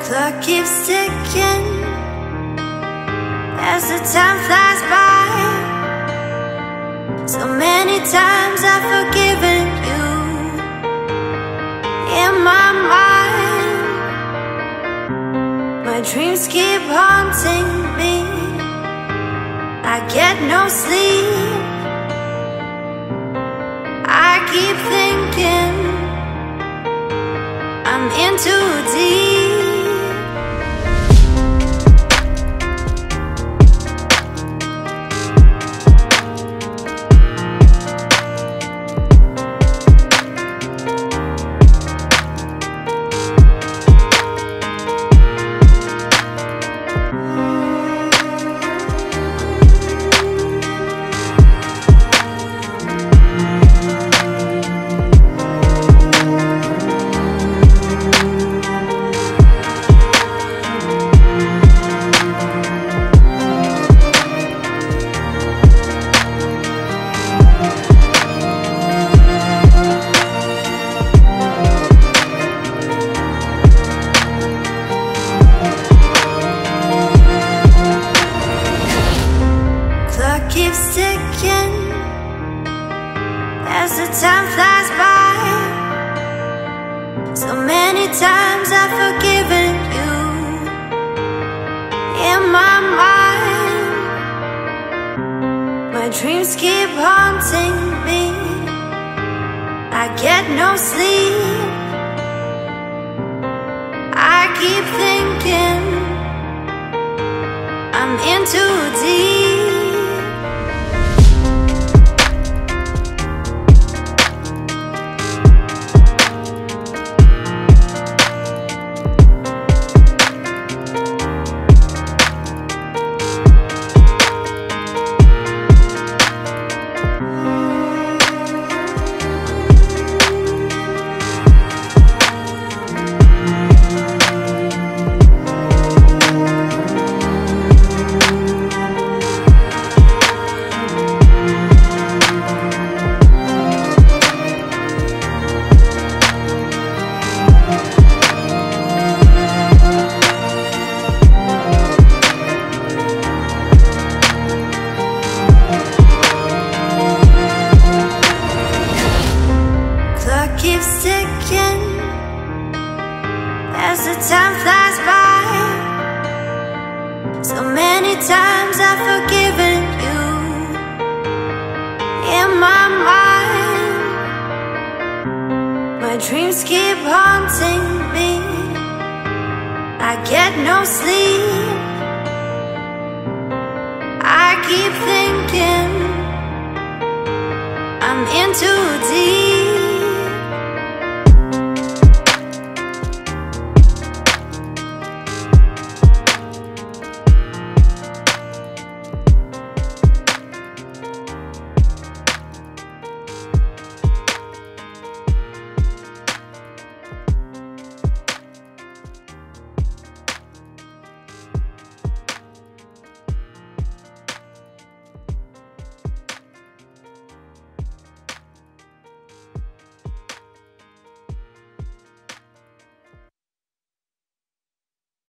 Clock keeps ticking as the time flies by. So many times I've forgiven you. In my mind, my dreams keep haunting me. I get no sleep. I keep thinking I'm in too deep. Keeps ticking as the time flies by. So many times I've forgiven you. In my mind, my dreams keep haunting me. I get no sleep. I keep thinking I'm in too deep. Keeps ticking as the time flies by. So many times I've forgiven you. In my mind, my dreams keep haunting me. I get no sleep. I keep thinking I'm in too deep.